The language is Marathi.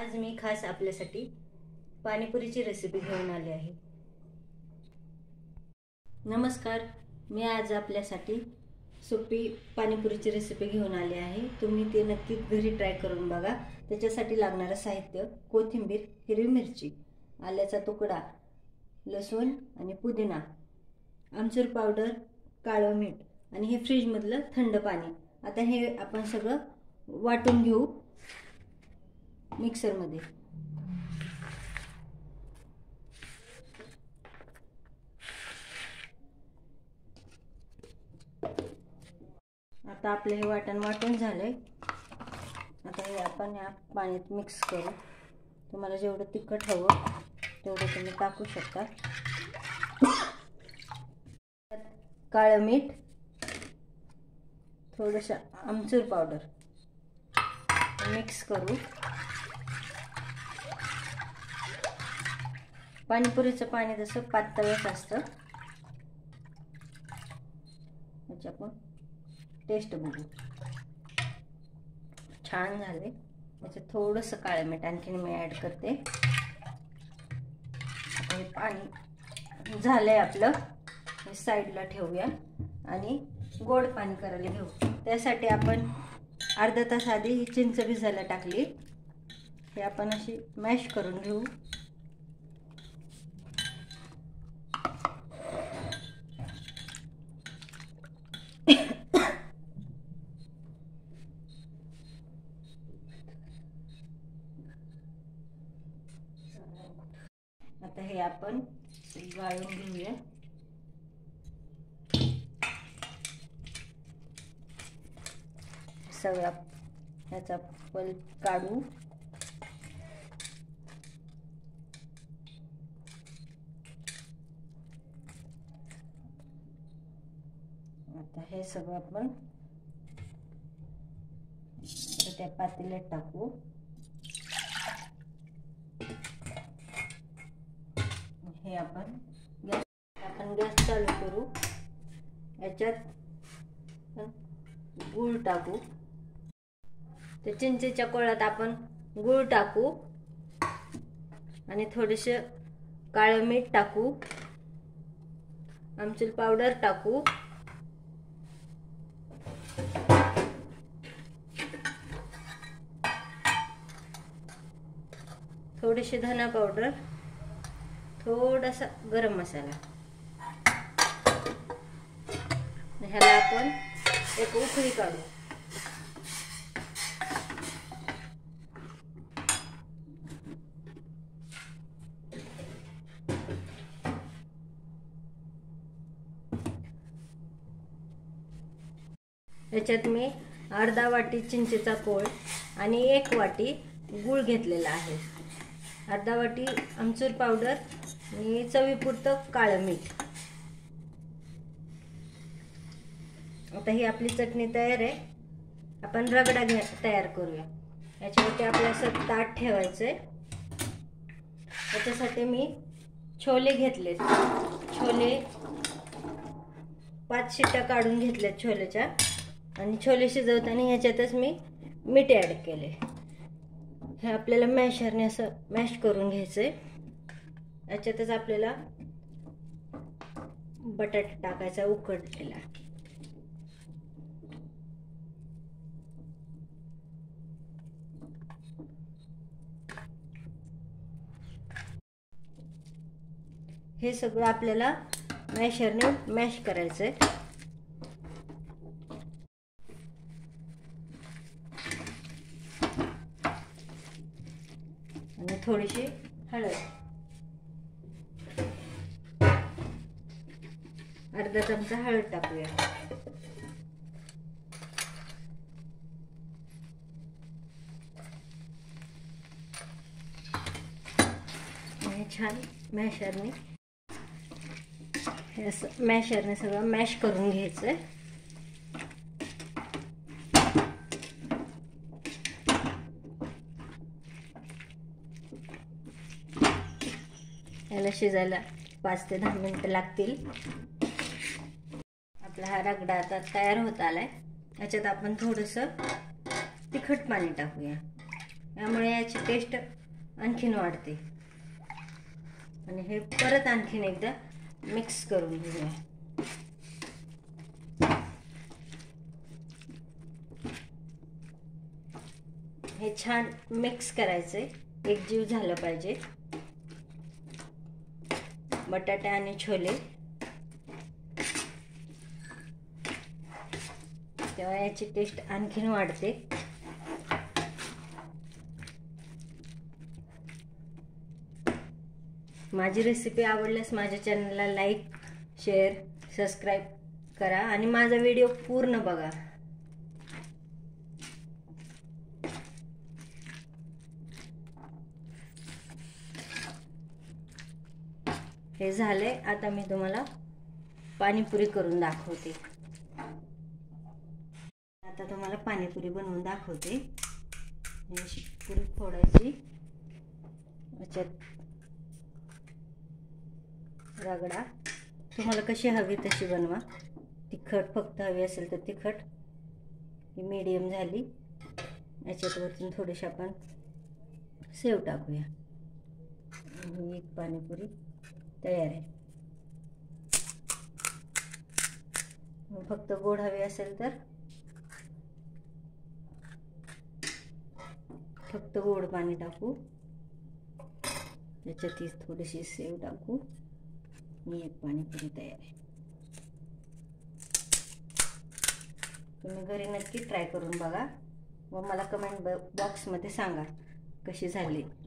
आज मी खास आपल्यासाठी पाणीपुरीची रेसिपी घेऊन आली आहे। नमस्कार, मी आज आपल्यासाठी सोपी पाणीपुरीची रेसिपी घेऊन आली आहे। तुम्ही ते नक्कीच घरी ट्राय करून बघा। त्याच्यासाठी लागणारे साहित्य: कोथिंबीर, हिरवी मिरची, आल्याचा तुकडा, लसूण आणि पुदिना, आमचूर पावडर, काळं मीठ आणि हे फ्रीज मधलं थंड पाणी। आता हे आपण सगळं वाटून घेऊ मिक्सर मध्ये। आता आपले हे वाटण वाटून झाले। आता हे आपण या पाण्यात मिक्स करू। तुम्हाला जेवढं तिखट हवं तेवढं तुम्ही टाकू शकता। काळं मीठ, थोडंसं आमचूर पावडर मिक्स करू। पाणीपुरीचं पाणी जसं पातळच असतं। याची आपण टेस्ट बघू। छान झाले। याच्यात थोडंसं काळं मीठ आणखीन मी ऍड करते। हे पाणी झालंय आपलं, हे साईडला ठेवूया आणि गोड पाणी करायला घेऊ। त्यासाठी आपण अर्धा तास आधी ही चिंच भिजायला टाकली। हे आपण अशी मॅश करून घेऊ। आता हे आपण गाळून घेऊया। सगळा याचा पल्प काढू। आता हे सगळं आपण त्या पातेल्यात टाकू। हे आपण गॅस चालू करू। याच्यात गूळ टाकू। त्या चिंचेच्या कोळात आपण गूळ टाकू आणि थोडेसे काळं मीठ टाकू, आमचूर पावडर टाकू, थोडीशी धना पावडर, थोडासा गरम मसाला। ह्याला आपण एक उकळी काढू। याच्यात मी अर्धा वाटी चिंचेचा कोळ आणि 1 वाटी गूळ घेतलेला आहे। अर्धा वाटी आमचूर पावडर आणि चवीपुरतं काळं मीठ। आता ही आपली चटणी तयार आहे। आपण रगडा तयार करूया। याच्यावरती आपल्याला असं ताट ठेवायचंय। याच्यासाठी मी छोले घेतले। छोले 5 शिट्ट्या काढून घेतल्यात छोलेच्या आणि छोले शिजवताना याच्यातच मी मीठ ऍड केले। हे आपल्याला मॅशरने असं मॅश करून घ्यायचंय। याच्यातच आपल्याला बटाटा टाकायचा उकडलेला। हे सगळं आपल्याला मॅशरने मॅश करायचंय। आणि थोडीशी हळद, अर्धा चमचा हळद टाकूया। आणि छान मॅशरने सगळं मॅश करून घ्यायचंय। याला शिजायला 5 ते 10 मिनिटं लागतील। आपला हा रगडा आता तयार होत आलाय। याच्यात आपण थोडंसं तिखट पाणी टाकूया। यामुळे याची टेस्ट आणखीन वाढते. आणि हे परत आणखीन एकदा मिक्स करून घेऊया. हे छान मिक्स करायचंय, एकजीव झालं पाहिजे. बटाटे आणि छोले, तेव्हा याची टेस्ट आणखीन वाढते. माझी रेसिपी आवडल्यास माझ्या चॅनलला लाईक, शेअर, सबस्क्राईब करा आणि माझा व्हिडिओ पूर्ण बघा. हे झाले. आता मी तुम्हाला पाणीपुरी करून दाखवते. आता तुम्हाला पाणीपुरी बनवून दाखवते. अशी पुरी फोडायची, याच्यात रगडा. तुम्हाला कशी हवी तशी बनवा. तिखट फक्त हवी असेल तर तिखट. ही मीडियम झाली. याच्यात वरतून थोडीशी आपण सेव टाकूया. ही एक पाणीपुरी तयार आहे. फक्त गोड हवी असेल तर फक्त गोड पाणी टाकू. त्याच्यात थोडीशी सेव टाकू. ही एक पाणीपुरी तयार आहे. तुम्ही घरी नक्की ट्राय करून बघा व मला कमेंट बॉक्समध्ये सांगा कशी झाली.